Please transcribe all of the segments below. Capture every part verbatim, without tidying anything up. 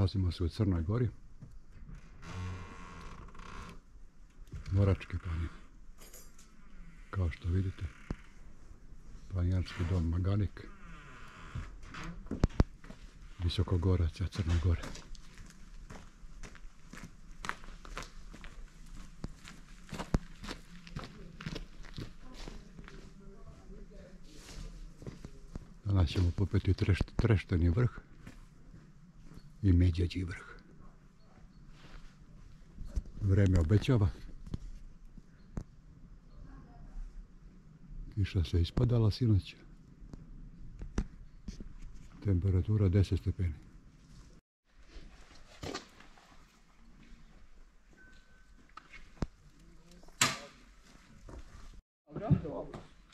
Nalazimo se u Crnoj Gori. Moračke planine. Kao što vidite, planinarski dom Maganik, Visokogoraca Crne Gore. Danas ćemo popeti Trešteni vrh i Medvjeđi vrh. Vreme obećava. Kiša se ispadala sinoć. Temperatura deset stepeni. Dobro.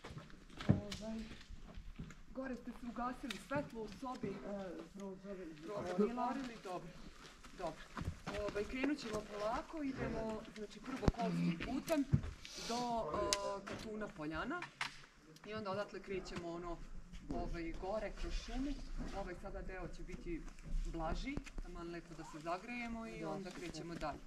Gore ste se ugasili svetlo u sobi. Prozorili, dobro. Dobro. Ovaj, krenut ćemo polako, idemo znači, prvo kolskim putem do uh, Katuna Poljana i onda odatle krećemo ono ovaj, gore kroz šumu. Ovaj sada deo će biti blaži, taman lepo da se zagrejemo i onda krećemo dalje.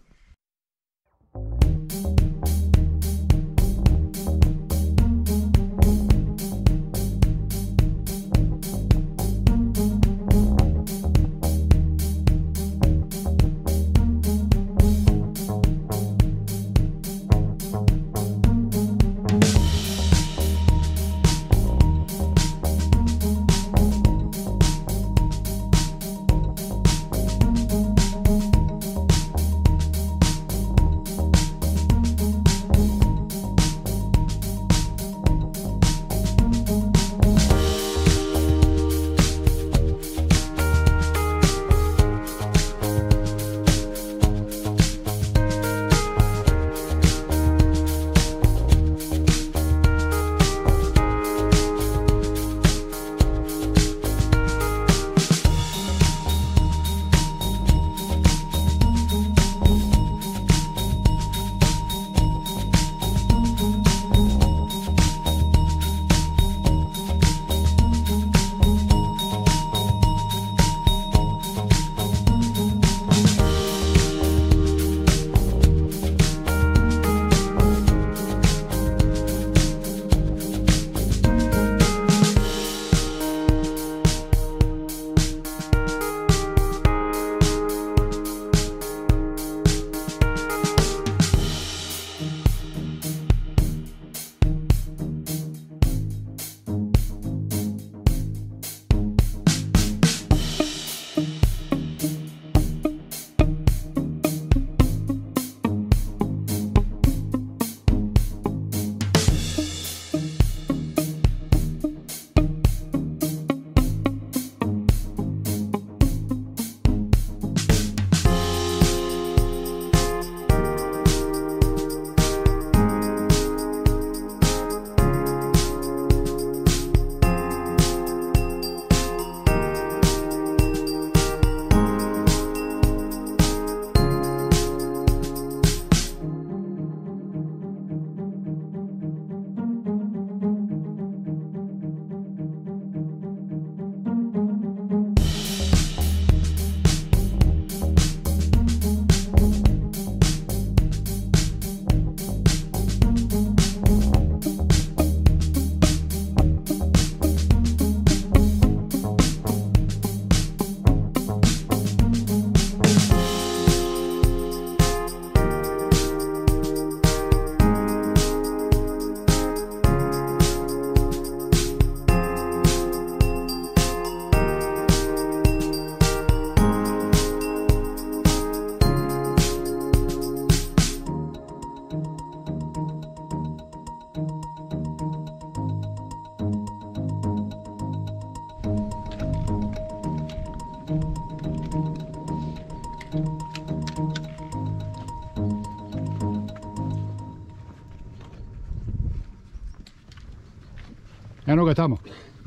Eno ga tamo.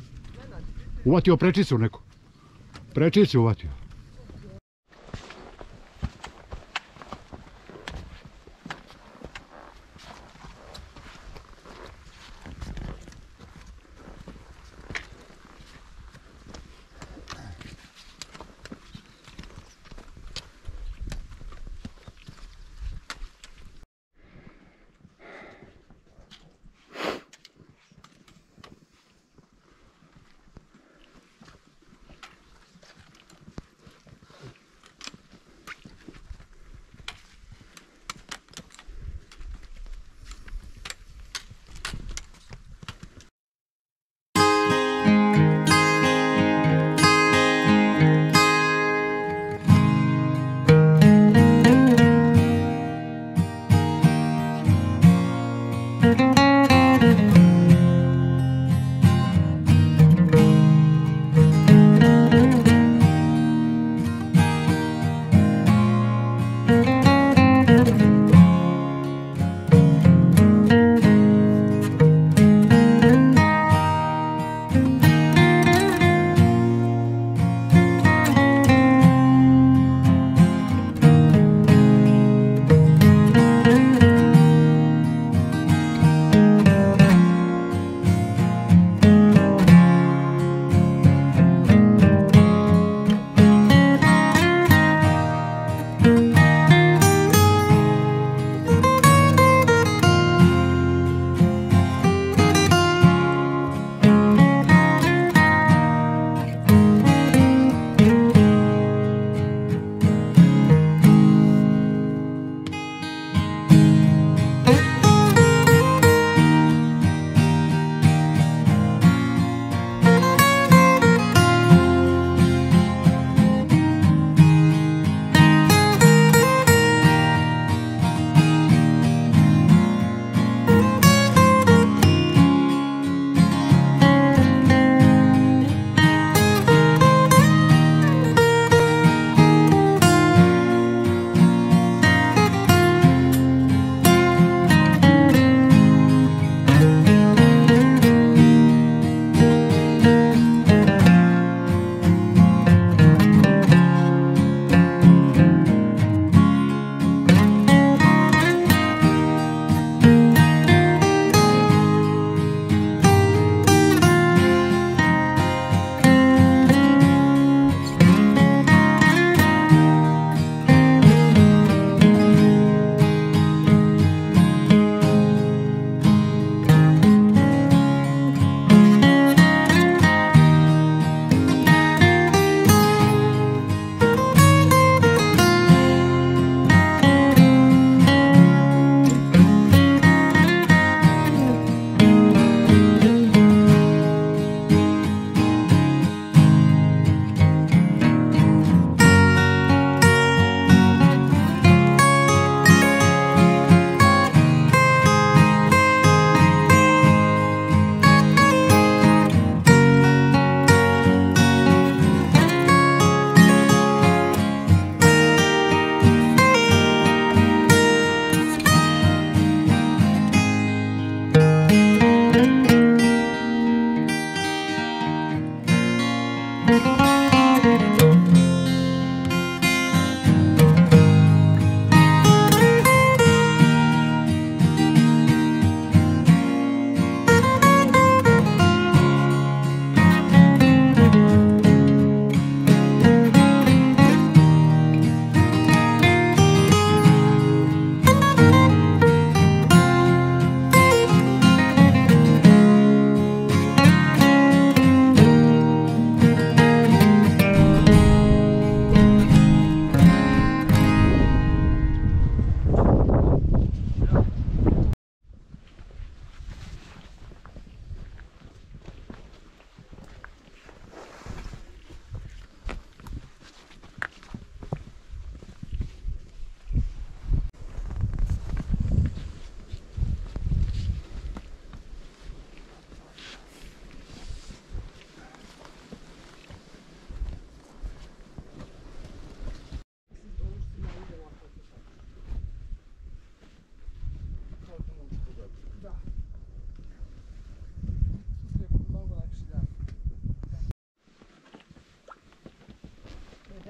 Uvatio prečicu neku. Prečicu uvatio.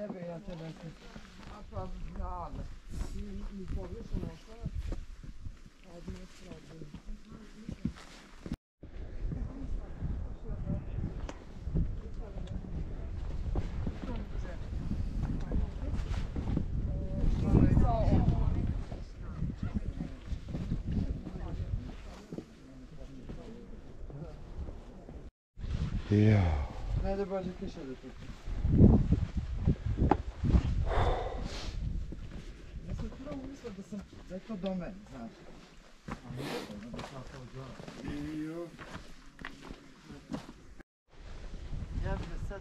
tebe, ja tebe. A pa, ja, mi pogrešamo osnovno. Ja. Ne da bađe kiša da tu. Ja sam prvo mislila da sam, da je to do mene, znaš. Ja bi da sad...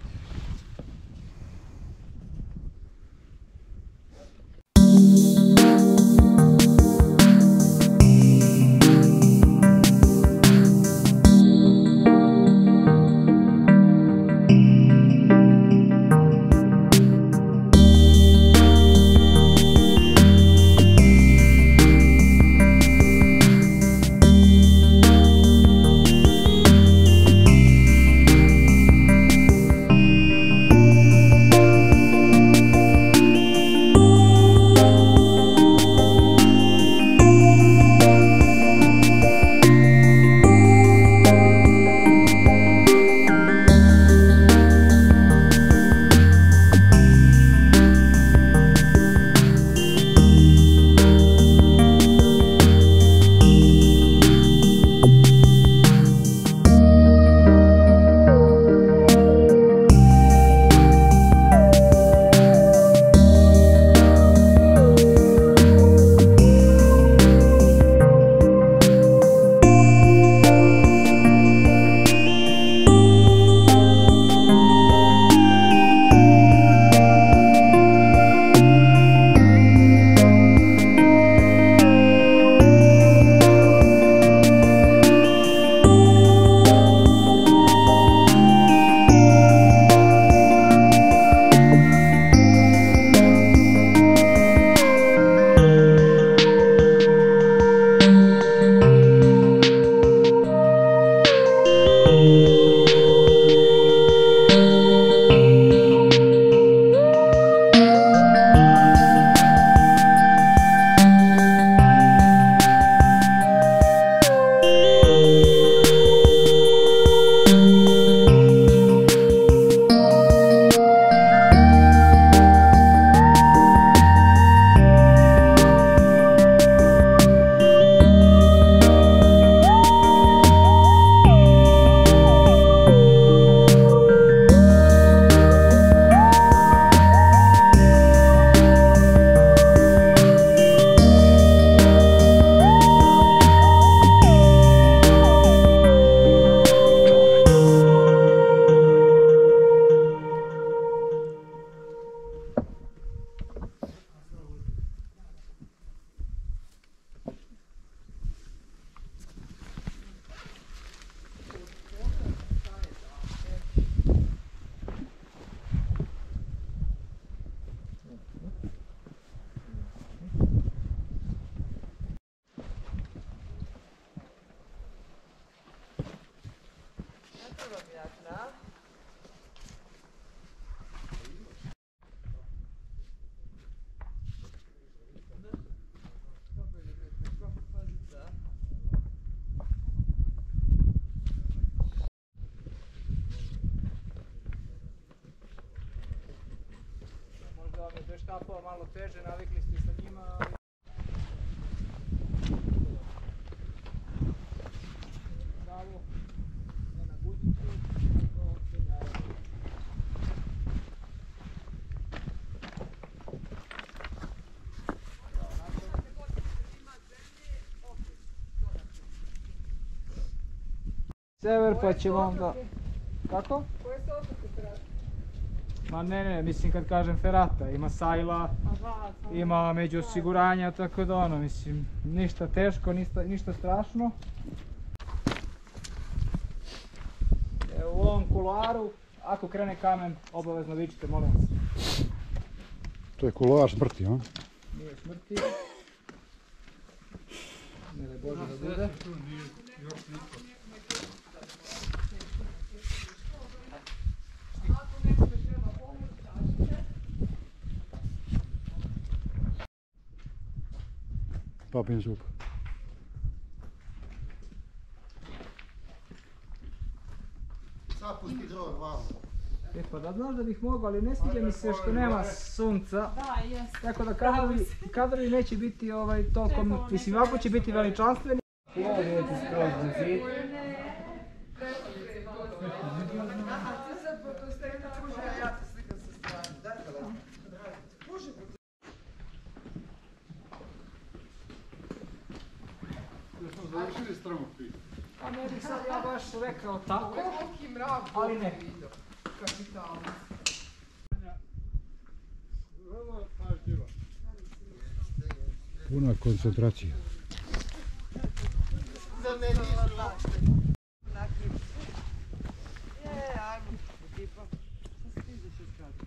Štapova malo teže, navikli ste sa njima, ali... Pravo, ne na guzicu, nego penjavamo. Sever pa ćemo onda... Kako? Koje su otoke Ferata? Ma ne, ne, mislim kad kažem Ferata, ima sajla, ima među osiguranja, tako da ono, mislim, ništa teško, ništa, ništa strašno. Evo, u ovom kularu, ako krene kamen, obavezno vičite, molim vas. To je kuloar smrti, a? Nije smrti. Ne daj Bože da bude. Papin zub. Sad pusti dron vamo. E pa da znaš da bih mogao, ali ne sviđa mi se što nema sunca. Da, jest. Tako da kadrovi, kadrovi neće biti ovaj, toliko, mislim ovako će biti veličanstveni. Ja vidite skroz do zid. Jesmo završili strmog pita. A ne bih sad ja baš rekao tako, Koliki mrak ali ne. vidio. Kapitalno. Vrlo pažljiva. Puna koncentracija. Da ne nisu lašte. E, ajmo, tipa. Šta se ti ideš iskati?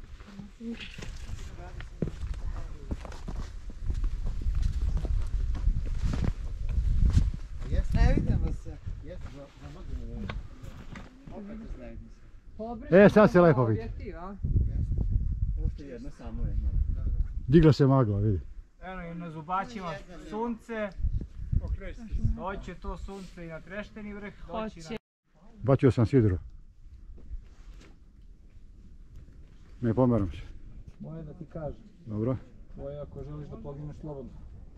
Ne vidimo se. Opet iznajmi se. E, sad se lepo vidi. Ovdje jedno samo jedno. Digla se magla, vidi. Eno i na Zubaćima sunce. Doće to sunce i na Trešteni vrh. Doći na... Bacio sam sidro. Ne pomeram se. Moje da ti kažem. Dobro. Tvoje ako želiš da pogineš slobodno.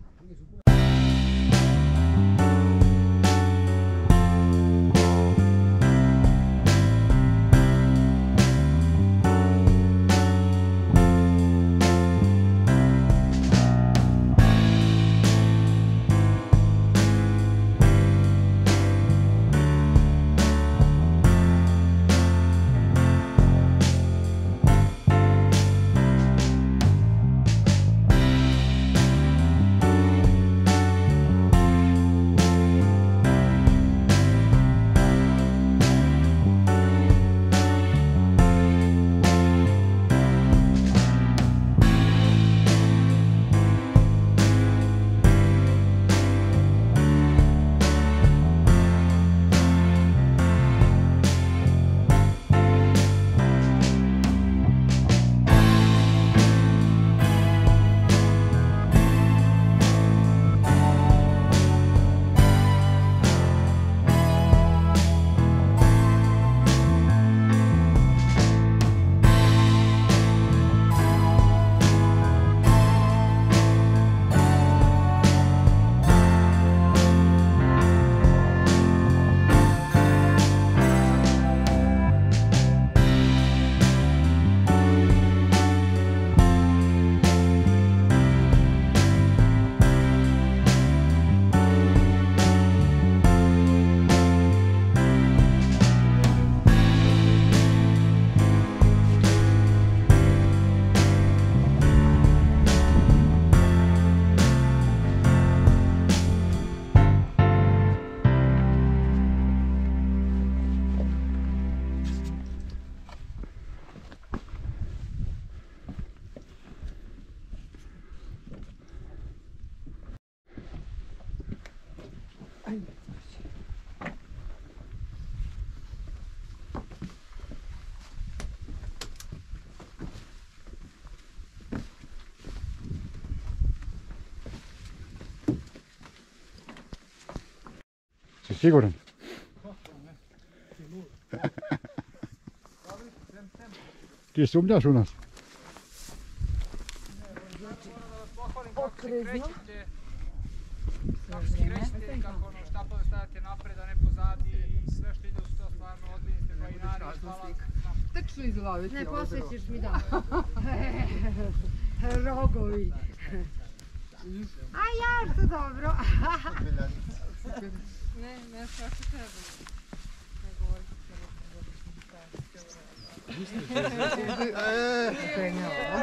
Si siguran? Ti sumnjaš u nas? Kako se krećete, kako se krećete, kako ono štapove stavljate napred, a ne pozadi i sve što ide uz to stvarno odvinite planinari, hvala. Tečno izlaviti Ne ovo drvo. posjećiš mi da. Rogovi. A ja, što dobro. Ne, ne, kako treba. Ne govori se.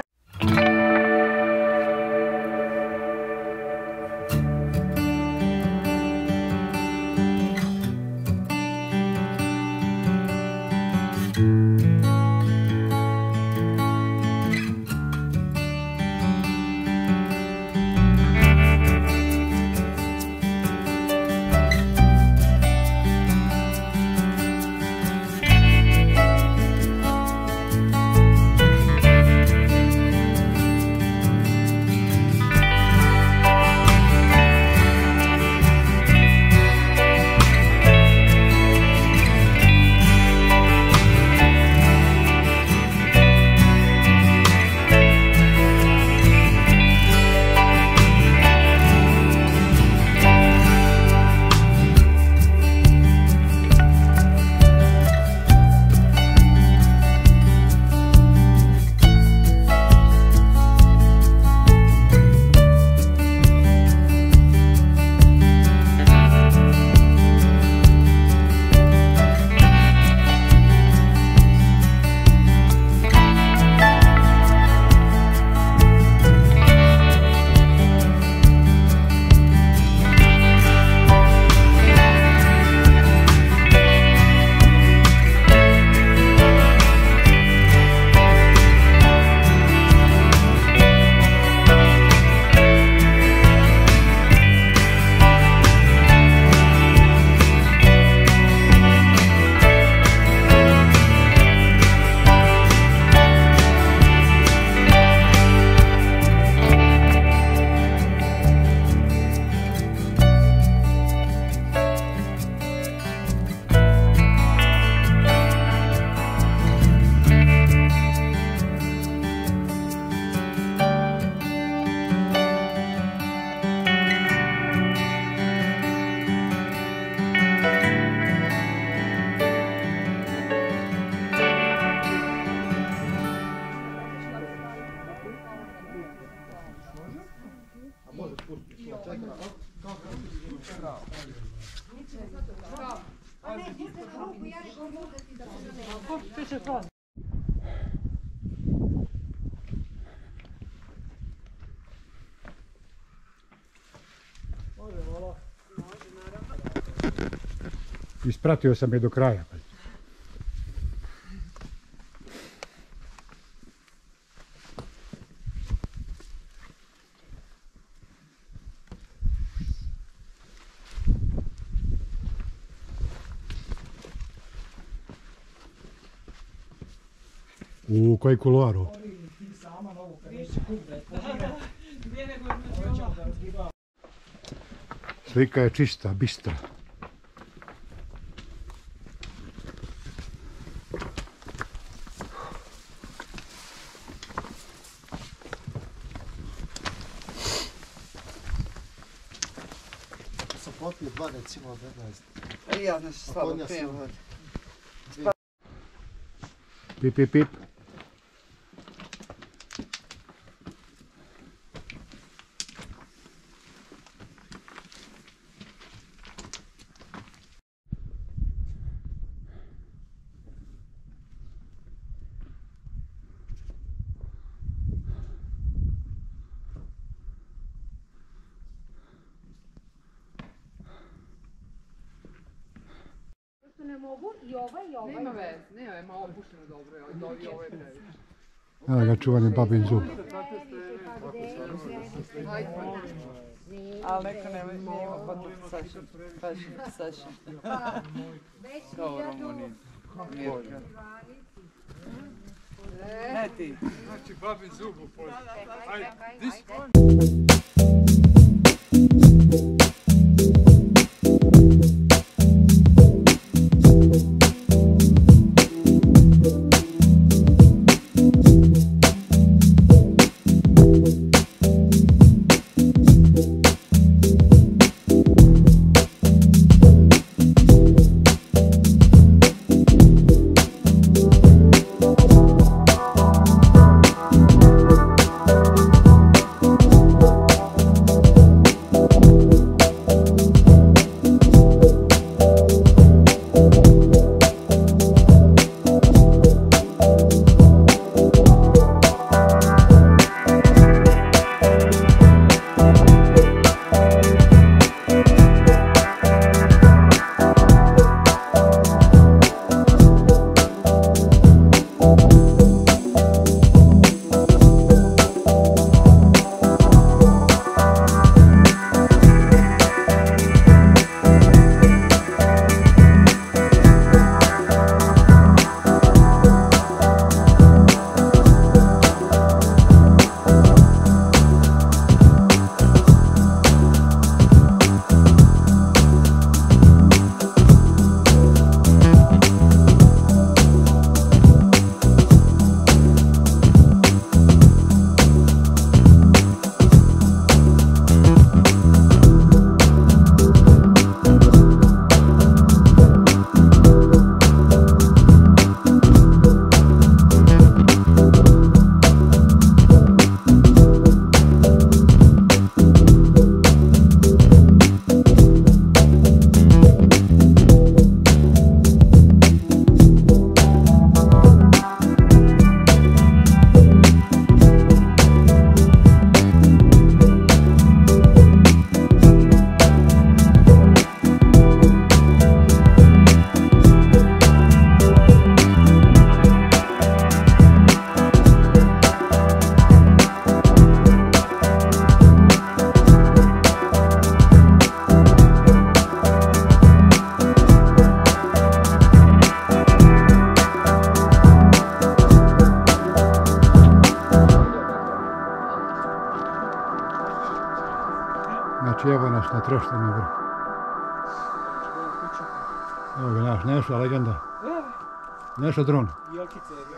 Ispratio sam je do kraja. U koji kuloar ovo? Slika je čista, bistra. Sam popio dva recimo od petnaest. I ja znači slabo pijem vode. Pip, pip, pip. Ne mogu i ovaj i ovaj. Nema veze, nema je malo opušteno dobro, ali i ovo je previše. Evo ga čuvani babin zub. Ali neka nema photo session. Fashion session. Kao Romonin. Mirka. Ne ti. Znači babin zub u polju. Ajde, this one. Znači evo nas na Treštenom vrhu. Evo ga naš Neša, legenda. Neša dron. Jelkice je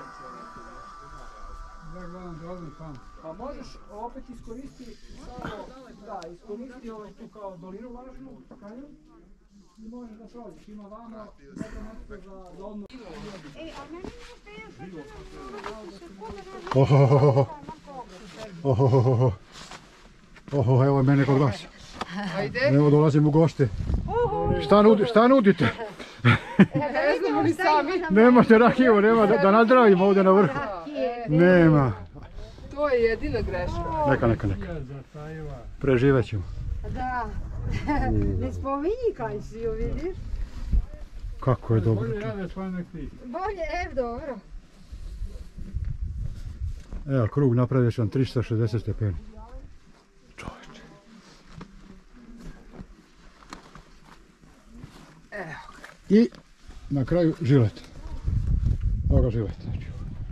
da gledam dolazim tamo. Pa možeš opet iskoristiti samo, da, iskoristiti ovo tu kao dolinu važnu, kanjon, i možeš da prođeš. Ima vama dobro mjesto za dolnu. Ej, a meni ne još Ohohoho. Ohohoho. Oho, evo mene kod vas. Ajde. Evo dolazim u goste. Šta, nudi, šta nudite? Ne znamo ni sami. Nemate rakiju, nema da, da nazdravimo ovdje na vrhu. Nema. To je jedina greška. Neka, neka, neka. Preživet ćemo. Da. Ne spominji kaj si ju, vidiš? Kako je dobro. Bolje, ev, dobro. Evo, krug napravio sam tristo šezdeset stepeni. Čovječe. I na kraju žilet. Evo ga žilet, znači.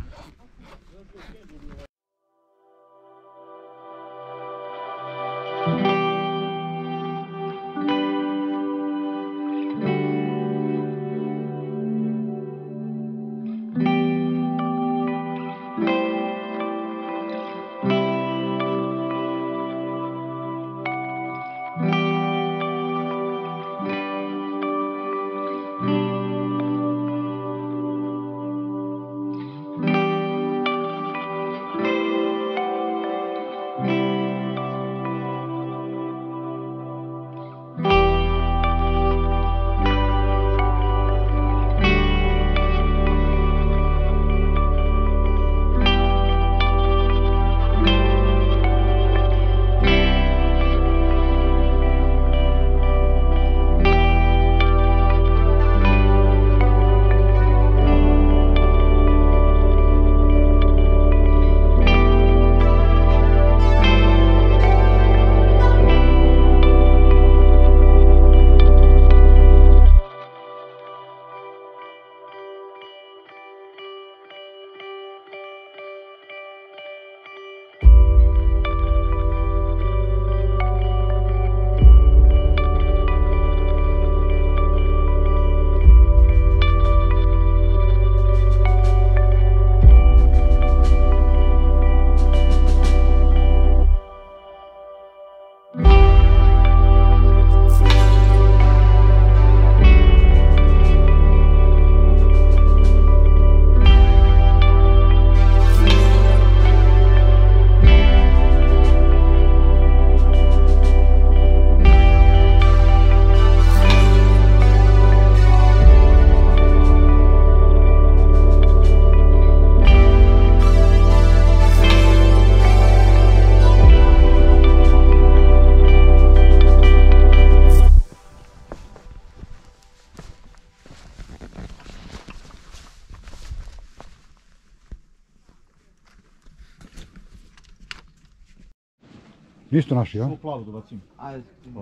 Isto naši, ja? Plavu dobacim. Ajde.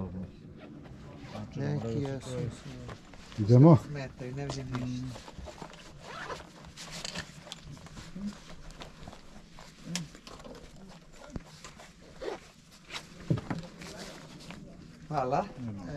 Neki jesu. Idemo. Smetaju, ne vidim ništa. Hvala.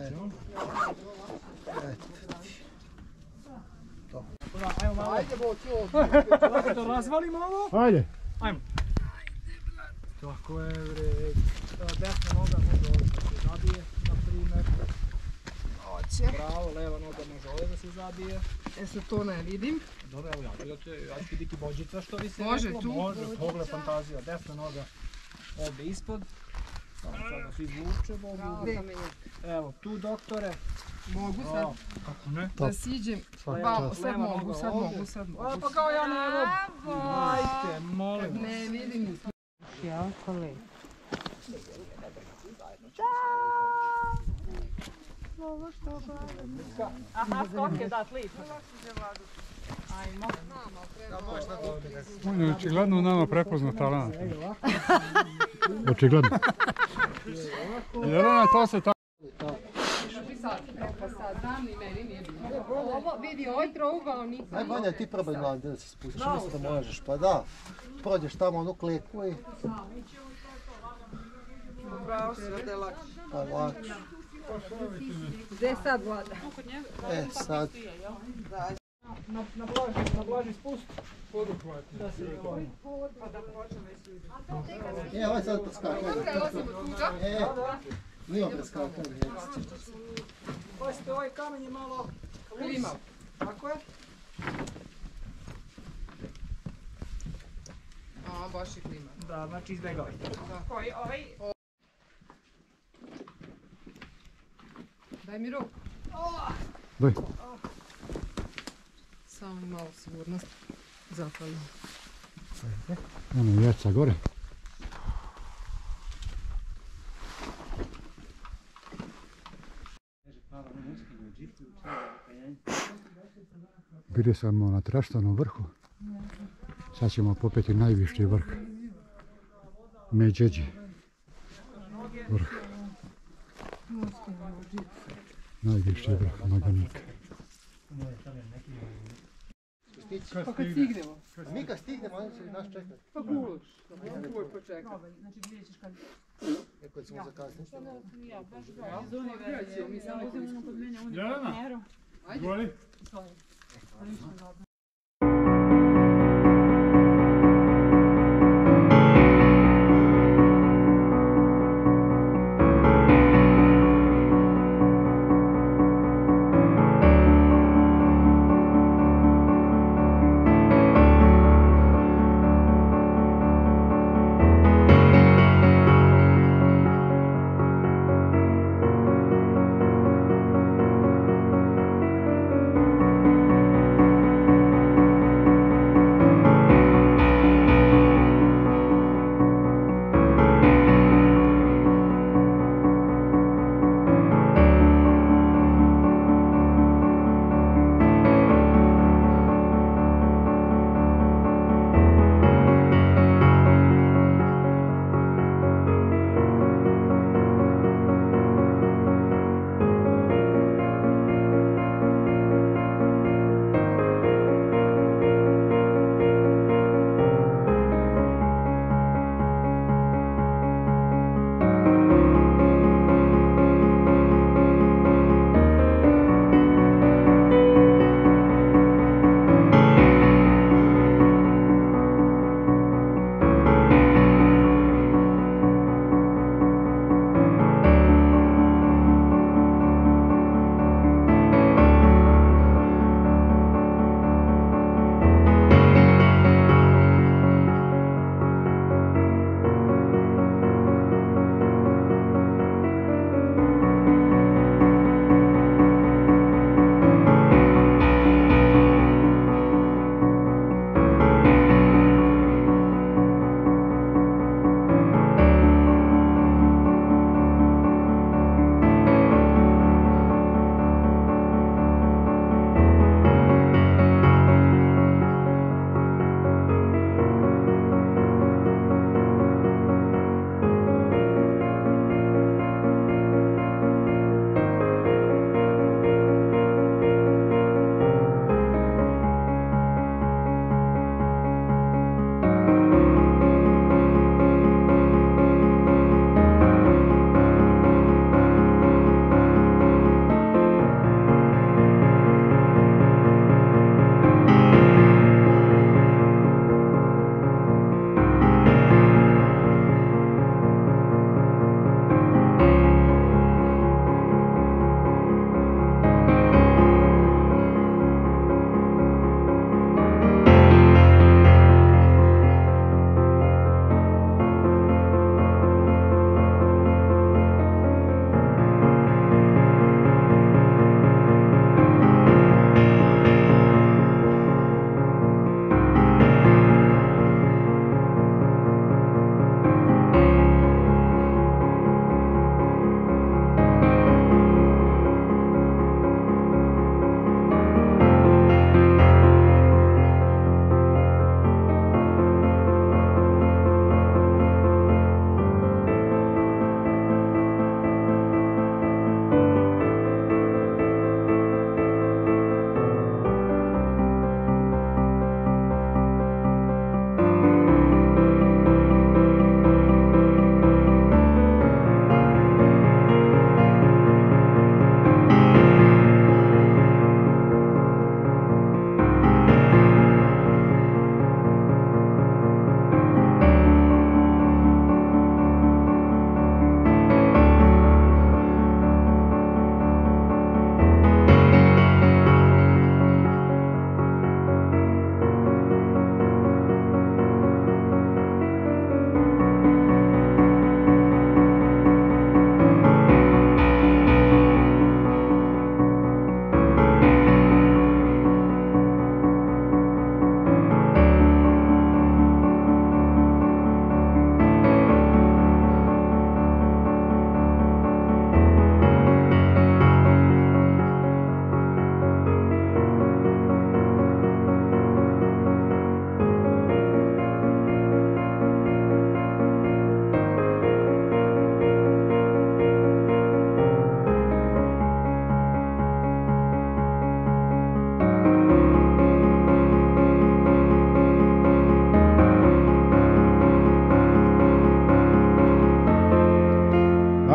Ajmo malo. Ajde, boću. Lako to razvalimo ovo. Ajde. Ajmo. Tako je, bre. Desna noga može ovdje da se zabije, na primjer. Hoće. Bravo, leva noga može ovdje da se zabije. E sad to ne vidim. Dobro, evo ja ću da te, ja ću ti diki bođica što bi se Može reklo. tu? Može, pogled fantazija. Desna noga ovdje ispod. Samo sad da se izvuče, mogu. Evo, tu doktore. Mogu sad Bravo. Kako ne? da siđem. Pa, sad mogu, sad mogu, sad mogu. A, pa kao ja ne mogu. Ajte, molim vas. Ne vidim. Jako lepo. Ovo što gledam. Aha, skok je dat lipo. Ajmo. On je očigledno u nama prepoznao talent. Očigledno. Jelena, to se tako... Ovo vidi, ovaj trougao nisam. Aj Vanja, ti probaj glavu da se spustiš, mislim da možeš, pa da. Prođeš tamo onu kleku i... Bravo se, da je lakše. Pa lakše. Gdje je sad Vlada? E, sad. Na, na blaži, na blaži spust. Poduhvat. Da se ovo. E, ovaj sad preskakanje. Prelazimo tuda. E, nije preskakanje. Pazite, ovaj kamen je malo Klimav. Tako je. A, baš je klimav. Da, znači izbjegavajte. Koji, ovaj? Daj mi ruku. Daj. malo sigurnost. Zahvaljujem. Ono jeca gore. Bili smo na Traštanom vrhu. Sad ćemo popeti najviši vrh. Medžeđi. Vrh. Najviši vrh Maganika. Pa kad stignemo? Mi kad stignemo, oni će nas čekati. Pa guš. Uvoj počekati. Neko ćemo zakasniti. Krećemo, mi samo idemo. Jelena, Ajde. izvoli.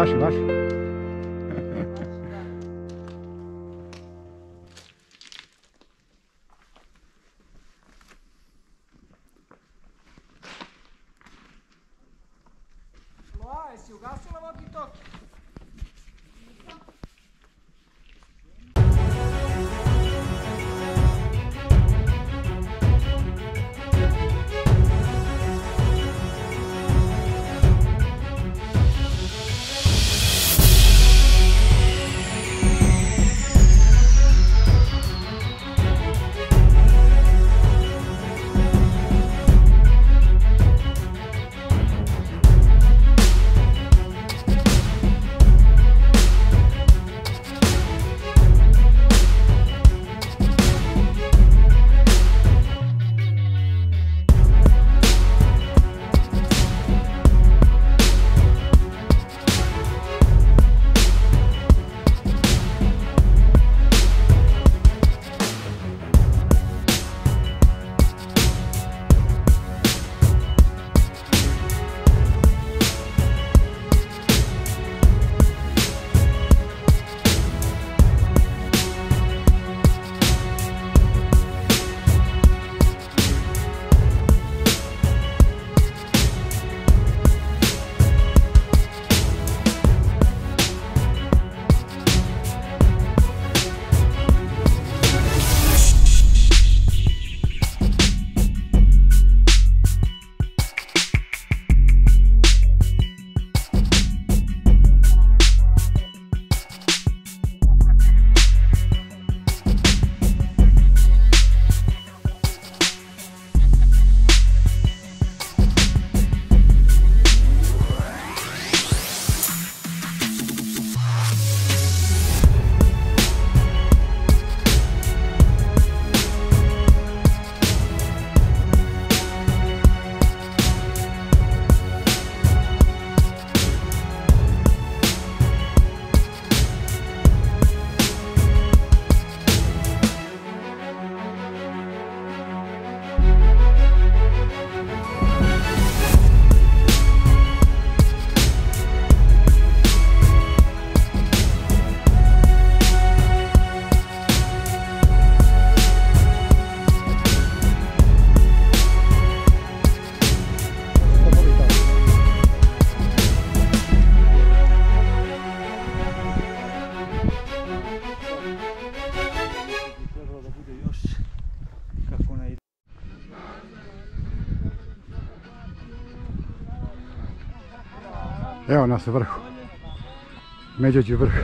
Vaši, vaši. Loa, jesi ugasila walkie-talkie? Evo nas u vrhu. Međuđi vrh.